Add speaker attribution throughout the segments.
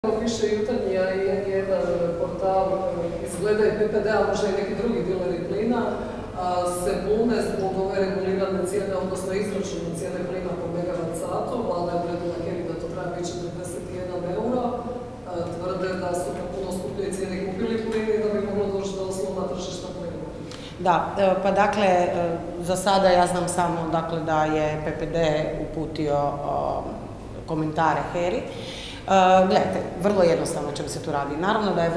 Speaker 1: Piše Jutarnji, a i jedan portal izgleda i PPD-a, možda i neki drugi dileri plina, se bune zbog ove regulirane cijene, odnosno izračune cijene plina po megavat satu. Vlada je odredila HERI da to treba biti 41 euro. Tvrde da su na puno skupljoj cijeni kupili plin i da bi moglo doći do sloma tržišta plina.
Speaker 2: Da, pa dakle, za sada ja znam samo dakle, da je PPD uputio komentare HERI. Gledajte, vrlo jednostavno čemu se tu radi. Naravno da je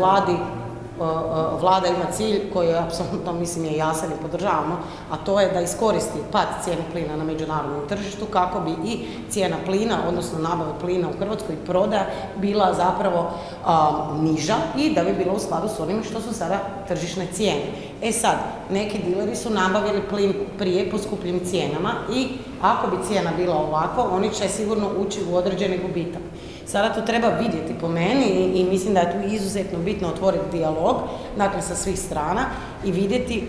Speaker 2: Vlada ima cilj koji je apsolutno, mislim, je jasan i podržavamo, a to je da iskoristi pad cijene plina na međunarodnom tržištu kako bi i cijena plina, odnosno nabave plina u Hrvatskoj i prodaja bila zapravo niža i da bi bila u skladu s onim što su sada tržišne cijene. E sad, neki dileri su nabavili plin prije po skupljim cijenama i ako bi cijena bila ovako, oni će sigurno ući u određeni gubitak. Sada to treba vidjeti po meni i mislim da je tu izuzetno bitno otvoriti dijalog, dakle sa svih strana i vidjeti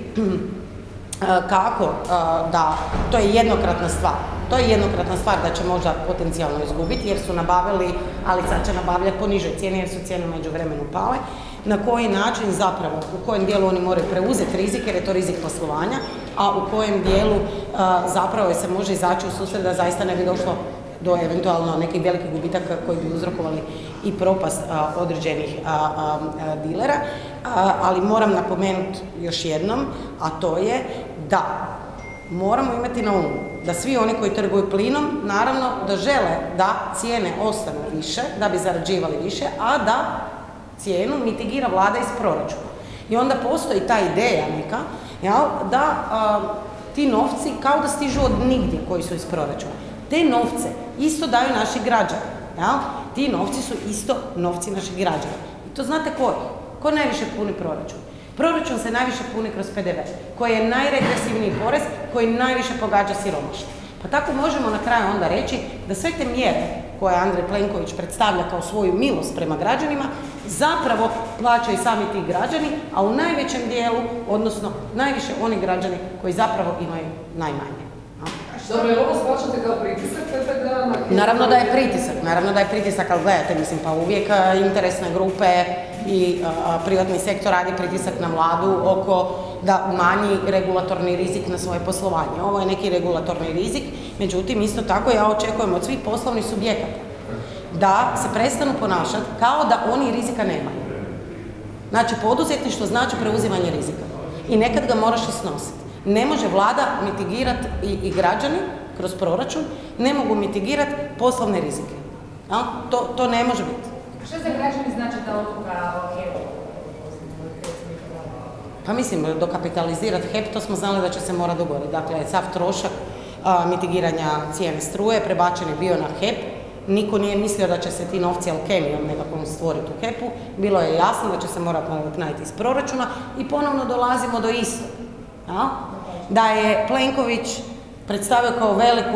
Speaker 2: kako da, to je jednokratna stvar. To je jednokratna stvar da će možda potencijalno izgubiti jer su nabavili, ali sad će nabavljati po nižoj cijeni jer su cijene među vremenu pale. Na koji način zapravo, u kojem dijelu oni moraju preuzeti rizik jer je to rizik poslovanja, a u kojem dijelu zapravo se može izaći u susret da zaista ne bi došlo do eventualno nekih velikih gubitaka koji bi uzrokovali i propast određenih dilera, ali moram napomenuti još jednom, a to je da moramo imati na umu da svi oni koji trguju plinom, naravno da žele da cijene ostanu više, da bi zarađivali više, a da cijenu mitigira Vlada iz proračuna. I onda postoji ta ideja neka, da ti novci kao da stižu od nigdje koji su iz proračuna. Te novce isto daju naši građani. Ti novci su isto novci naših građana. I to znate koji? Ko najviše puni proračun? Proračun se najviše puni kroz PDV, koji je najregresivniji porez, koji najviše pogađa siromaštvo. Pa tako možemo na kraju onda reći da sve te mjere koje Andrej Plenković predstavlja kao svoju milost prema građanima, zapravo plaćaju sami ti građani, a u najvećem dijelu, odnosno najviše oni građani koji zapravo imaju najmanje.
Speaker 1: Dobro, je ovo shvaćate kao pritisak PPD-a?
Speaker 2: Naravno da je pritisak, ali gledajte, mislim, pa uvijek interesne grupe i privatni sektor radi pritisak na Vladu oko da umanji regulatorni rizik na svoje poslovanje. Ovo je neki regulatorni rizik, međutim, isto tako ja očekujem od svih poslovnih subjekata da se prestanu ponašati kao da oni rizika nemaju. Znači, poduzetništvo znači preuzimanje rizika i nekad ga moraš i snositi. Ne može Vlada mitigirati i građani kroz proračun, ne mogu mitigirati poslovne rizike. To ne može biti.
Speaker 3: Što za građani znači ta odluka o HEP-u?
Speaker 2: Pa mislim, dokapitalizirati HEP, to smo znali da će se morati dogoditi. Dakle, sav trošak mitigiranja cijene struje prebačen je bio na HEP. Niko nije mislio da će se ti novci alkemijom nekakvom stvoriti u HEP-u. Bilo je jasno da će se morati nadoknaditi iz proračuna i ponovno dolazimo do istog. Da je Plenković predstavio kao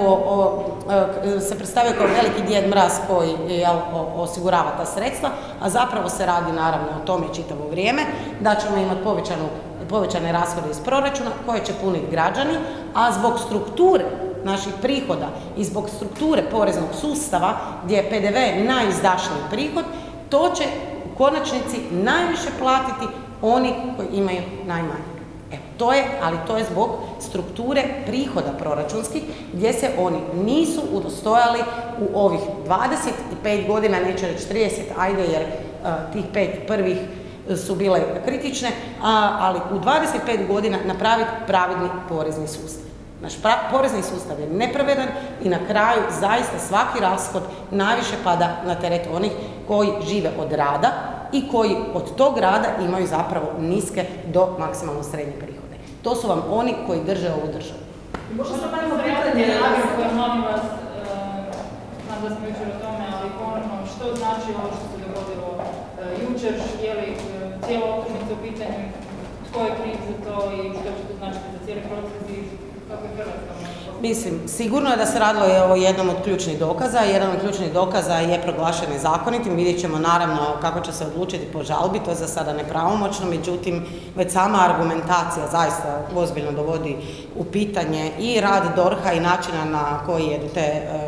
Speaker 2: veliki djed mraz koji osigurava ta sredstva, a zapravo se radi naravno o tome čitavo vrijeme, da ćemo imati povećane rashode iz proračuna koje će puniti građani, a zbog strukture naših prihoda i zbog strukture poreznog sustava gdje je PDV najizdašniji prihod, to će u konačnici najviše platiti oni koji imaju najmanje. Ali to je zbog strukture prihoda proračunskih gdje se oni nisu udostojali u ovih 25 godina, neću reći 30, ajde jer tih 5 prvih su bile kritične, ali u 25 godina napraviti pravedni porezni sustav. Naš porezni sustav je nepravedan i na kraju zaista svaki rashod najviše pada na teret onih koji žive od rada i koji od tog rada imaju zapravo niske do maksimalno srednje prihode. To su vam oni koji drže ovu državu.
Speaker 3: Možda sam malo pitanje, molim vas, znam da smo jučer o tome, ali ponovno, što znači ovo što se dogodilo jučer, je li cijela optužnica u pitanju, tko je kriv za to i što će to značiti za cijeli proces i kako je Hrvatska?
Speaker 2: Mislim, sigurno je da se radilo o jednom od ključnih dokaza. Jedan od ključnih dokaza je proglašen nezakonitim. Vidjet ćemo naravno kako će se odlučiti po žalbi, to je za sada nepravomoćno, međutim, već sama argumentacija zaista ozbiljno dovodi u pitanje i rad DORH-a i načina na koji je do te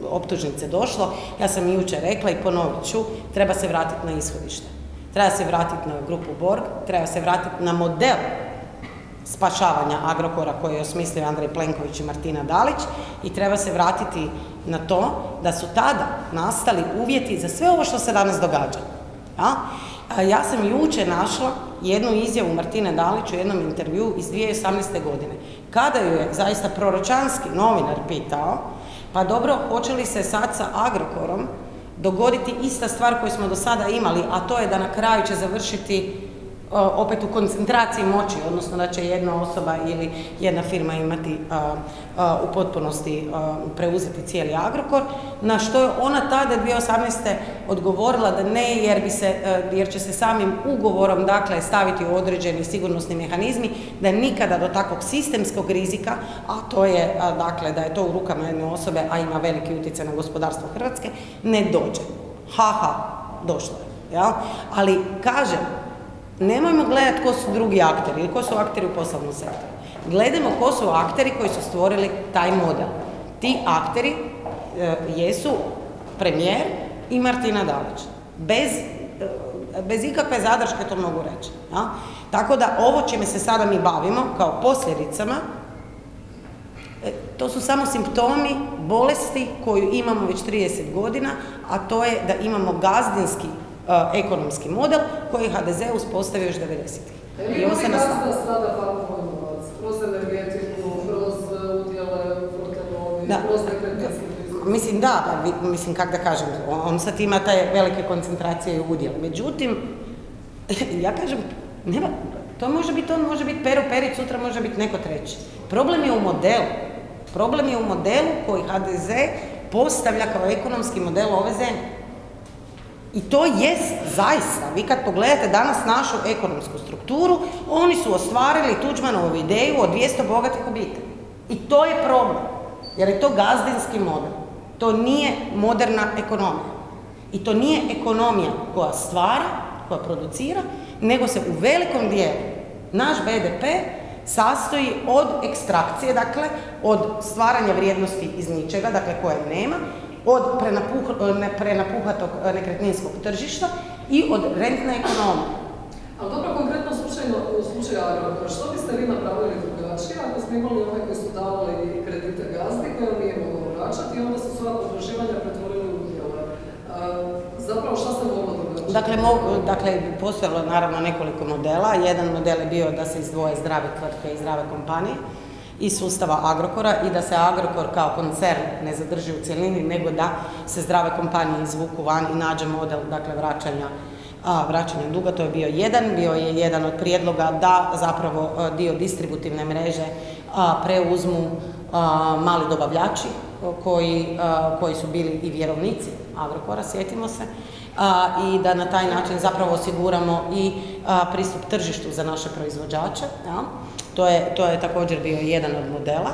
Speaker 2: optužnice došlo, ja sam jučer rekla i ponovit ću, treba se vratiti na ishodište. Treba se vratiti na grupu Borg, treba se vratiti na model spašavanja Agrokora koji je osmislio Andrej Plenković i Martina Dalić i treba se vratiti na to da su tada nastali uvjeti za sve ovo što se danas događa. Ja sam jučer našla jednu izjavu Martine Dalić u jednom intervjuu iz 2018. godine, kada ju je zaista proročanski novinar pitao, pa dobro, hoće li se sad sa Agrokorom dogoditi ista stvar koju smo do sada imali, a to je da na kraju će završiti opet u koncentraciji moći, odnosno da će jedna osoba ili jedna firma imati u potpunosti preuzeti cijeli Agrokor, na što je ona tada 2018. odgovorila da ne, jer će se samim ugovorom dakle staviti u određeni sigurnosni mehanizmi, da nikada do takvog sistemskog rizika, a to je dakle da je to u rukama jedne osobe, a ima veliki utjecaj na gospodarstvo Hrvatske, ne dođe. Došlo je. Ja? Ali kažem, nemojmo gledati ko su drugi akteri ili ko su akteri u poslovnom sektoru. Gledajmo ko su akteri koji su stvorili taj model. Ti akteri jesu premijer i Martina Dalić. Bez ikakve zadrške to mogu reći. Ja? Tako da ovo čime se sada mi bavimo kao posljedicama, to su samo simptomi bolesti koju imamo već 30 godina, a to je da imamo gazdinski ekonomski model koji je HDZ uspostavio još 90-ih.
Speaker 1: I on se nastavlja. Kroz energetiku, kroz udjele, kroz nekretninski biznis.
Speaker 2: Mislim, kak da kažem, on sad ima taj velike koncentracije i udjele. Međutim, ja kažem, nema, to može biti on, može biti Pero Perić, sutra može biti neko treći. Problem je u modelu. Problem je u modelu koji HDZ postavlja kao ekonomski model ove zemlje. I to jest zaista, vi kad pogledate danas našu ekonomsku strukturu, oni su ostvarili Tuđmanovu ideju o 200 bogatih obitelji. I to je problem, jer je to gazdinski model. To nije moderna ekonomija. I to nije ekonomija koja stvara, koja producira, nego se u velikom dijelu naš BDP sastoji od ekstrakcije, dakle, od stvaranja vrijednosti iz ničega, dakle, koje nema, od prenapuhatog nekretninskog tržišta i od rentne ekonomije.
Speaker 1: Ali dobro, konkretno u slučaju Agrokora, što biste vi napravili drugačije ako smo imali one koji su davali kredite gazdi koje on nije mogao vraćati i onda su sva potraživanja pretvorili u udjele? Zapravo šta se moglo događati?
Speaker 2: Dakle, postojalo naravno nekoliko modela. Jedan model je bio da se izdvoje zdrave tvrtke i zdrave kompanije iz sustava Agrokora i da se Agrokor kao koncern ne zadrži u cjelini, nego da se zdrave kompanije izvuku van i nađe model, dakle, vraćanja duga. To je bio je jedan od prijedloga da zapravo dio distributivne mreže preuzmu mali dobavljači koji su bili i vjerovnici Agrokora, sjetimo se, i da na taj način zapravo osiguramo i pristup tržištu za naše proizvođače. Ja? To je također bio jedan od modela.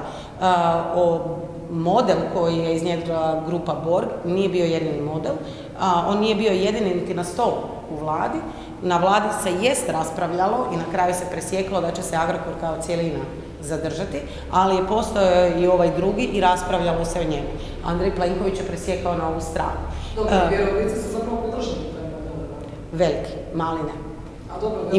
Speaker 2: Model koji je iznjedrila grupa Borg nije bio jedini model. On nije bio jedini niti na stolu u vladi. Na vladi se jest raspravljalo i na kraju se presjeklo da će se Agrokor kao cijelina zadržati, ali je postojao i ovaj drugi i raspravljalo se o njemu. Andrej Plenković je presjekao na ovu stranu.
Speaker 1: Dobro, vjerovnici su zapravo podržali taj model.
Speaker 2: Veliki, mali ne. I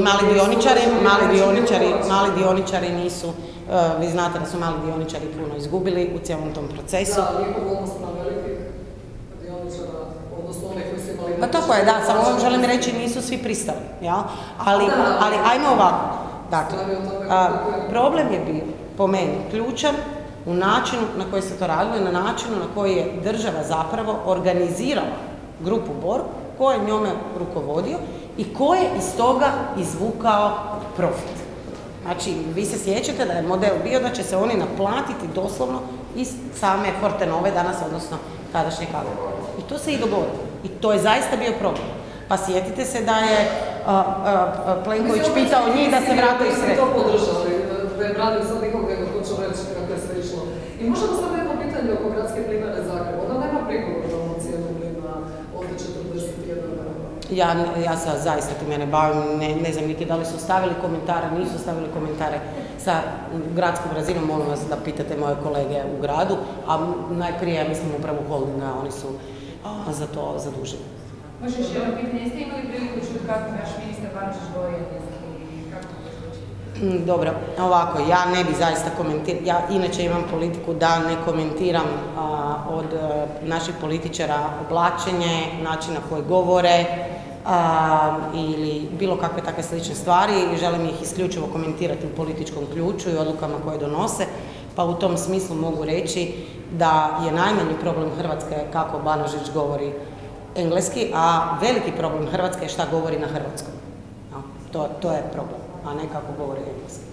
Speaker 2: mali dioničari nisu, vi znate da su mali dioničari puno izgubili u cijelom tom procesu.
Speaker 1: Da, njihov odnos na velikih dioničara, odnosno onih koji su imali...
Speaker 2: Pa tako je, da, samo vam želim reći, nisu svi pristali, ja? Ali ajmo ovako. Dakle, problem je bio, po meni, ključan u načinu na koji se to radilo i na načinu na koji je država zapravo organizirala grupu Borg, ko je njome rukovodio i ko je iz toga izvukao profit. Znači, vi se sjećate da je model bio da će se oni naplatiti doslovno iz same Fortenove danas, odnosno tadašnjeg Agrokora. I to se i dogodilo. I to je zaista bio problem. Pa sjetite se da je Plenković pitao njih da se vrate iz sredstva.
Speaker 1: Mi to podržali, da je branim sad nikog nego hoću reći kako je sve išlo. I možda da sam jedno pitanje oko gradske plinare Zagreba. Ona nema prigovor na ovu cijenu plina od 41 euro.
Speaker 2: Ja se zaista time ne bavim, ne znam niti da li su stavili komentare, nisu stavili komentare. Sa gradskom razinom molim vas da pitate moje kolege u gradu, a najprije ja mislim upravo holdinga, oni su za to zaduženi.
Speaker 4: Može još jedno pitanje, jeste imali priliku čuti kako naš ministar Banožić govori engleski i kako to zvuči?
Speaker 2: Dobro, ovako, ja ne bi zaista komentirala, ja inače imam politiku da ne komentiram od naših političara oblačenje, način na koji govore ili bilo kakve takve slične stvari i želim ih isključivo komentirati u političkom ključu i odlukama koje donose, pa u tom smislu mogu reći da je najmanji problem Hrvatske kako Banožić govori engleski, a veliki problem Hrvatske je šta govori na hrvatskom. To je problem, a ne kako govori engleski.